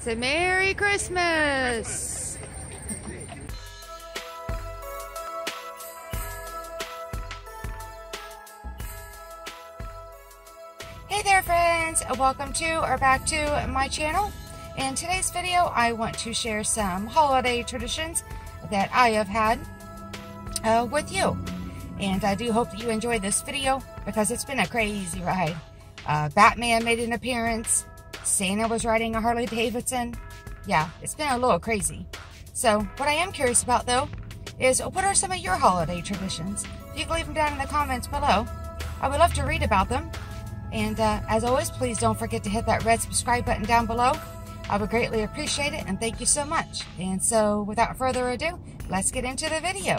Say Merry Christmas! Hey there friends, welcome to or back to my channel. In today's video I want to share some holiday traditions that I have had with you. And I do hope that you enjoyed this video because it's been a crazy ride. Batman made an appearance. Santa was riding a Harley Davidson. Yeah, it's been a little crazy. So what I am curious about though is what are some of your holiday traditions? You can leave them down in the comments below. I would love to read about them. And as always, please don't forget to hit that red subscribe button down below. I would greatly appreciate it and thank you so much. And so without further ado, let's get into the video.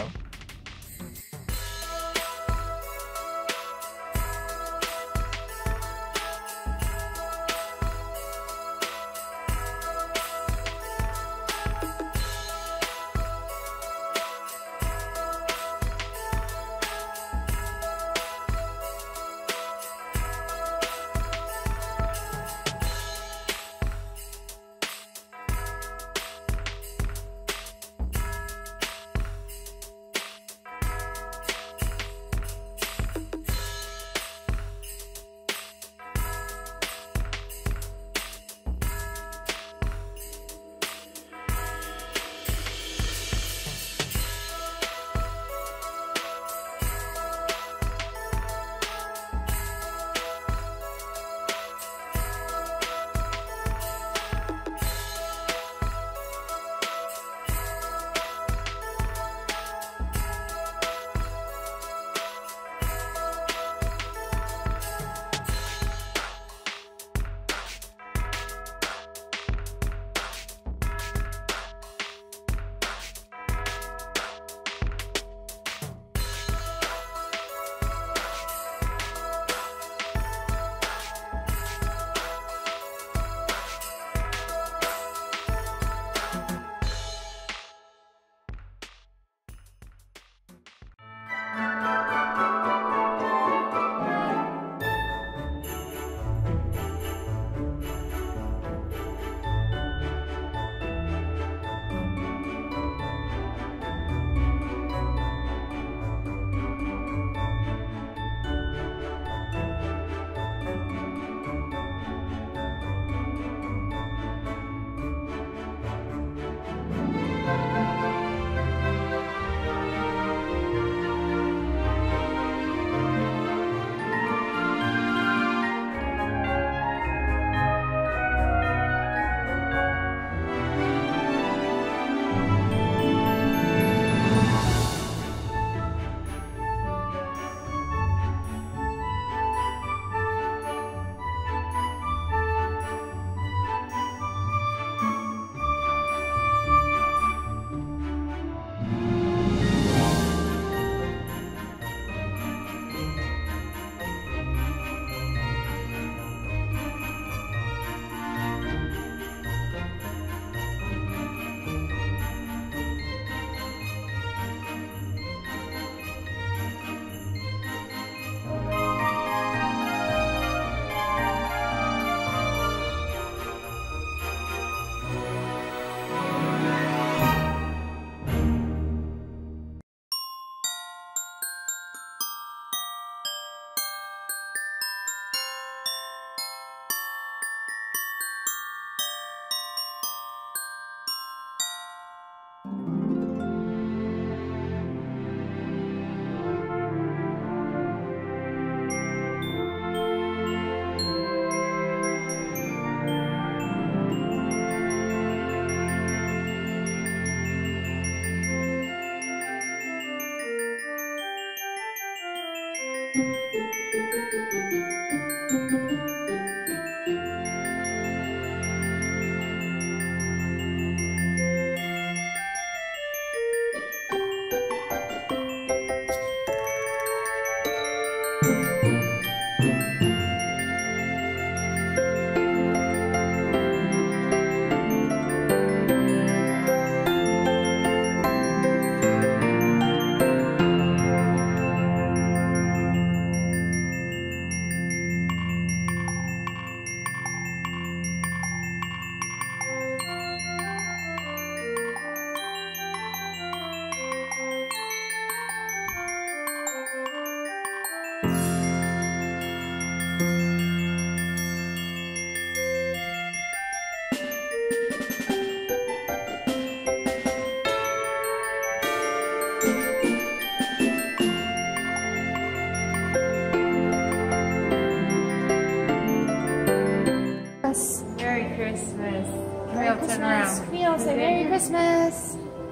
Merry Christmas. We all say Merry Christmas.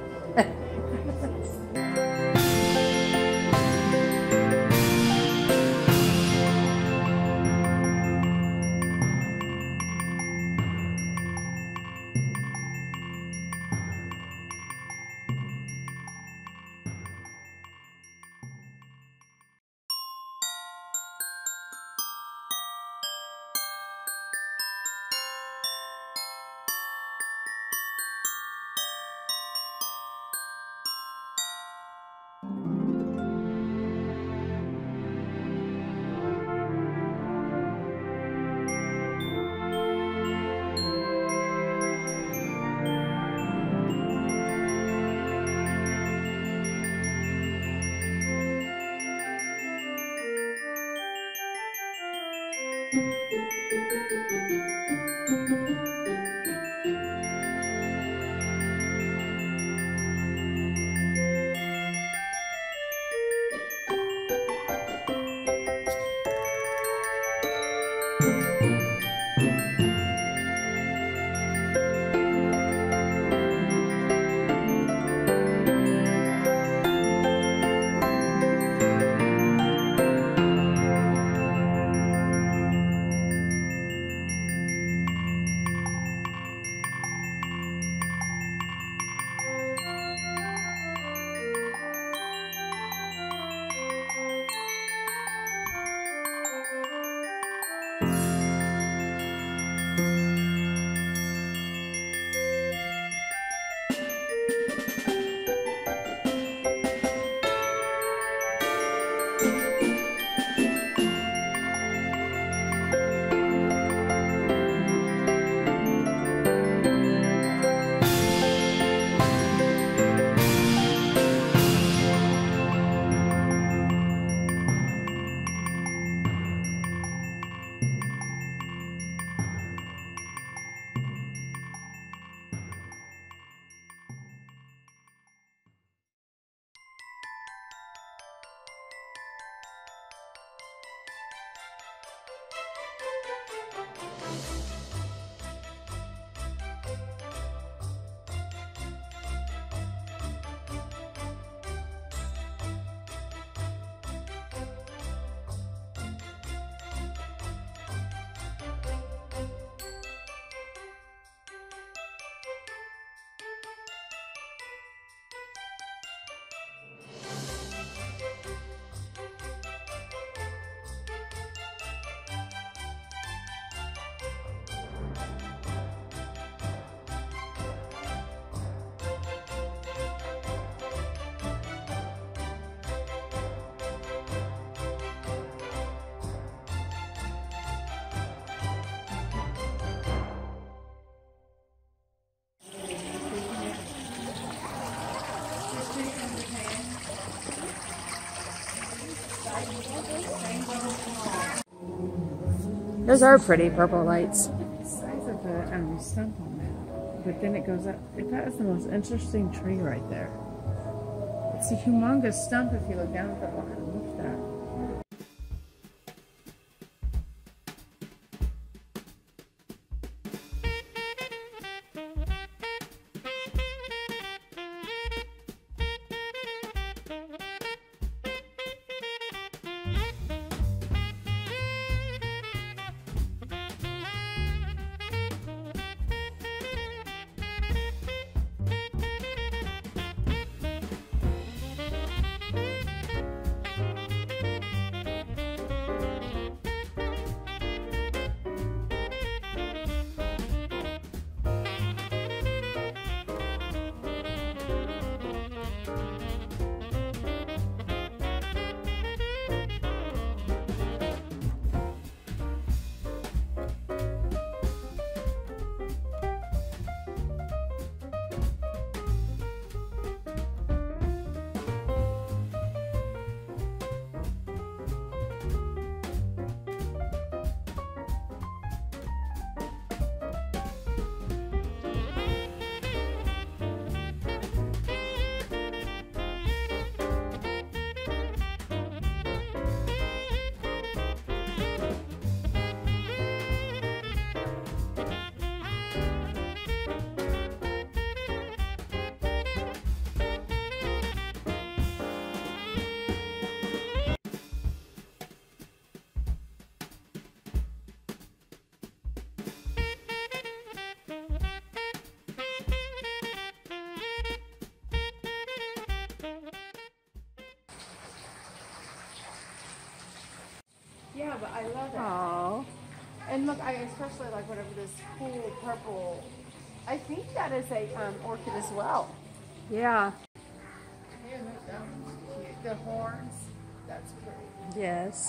Those are pretty purple lights. The size of the stump on that, but then it goes up. That is the most interesting tree right there. It's a humongous stump if you look down at the bottom. Look at that. know, but I love it. Oh. And look, I especially like whatever this cool purple. I think that is a orchid as well. Yeah. Here, look, that one's cute. The horns, that's pretty. Yes.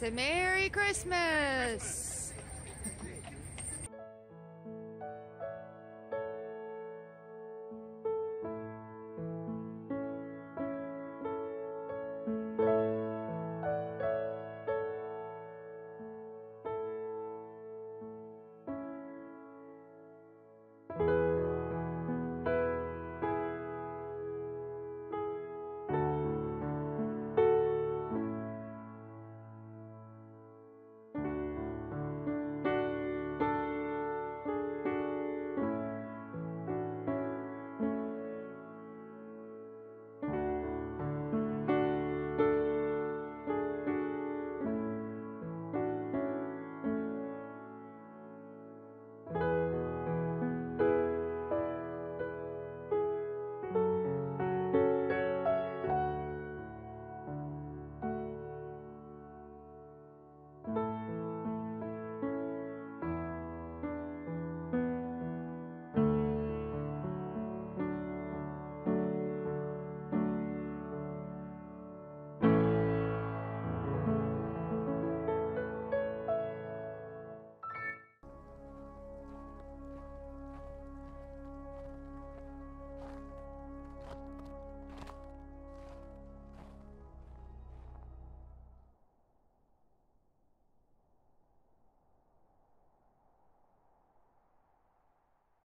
Say Merry Christmas.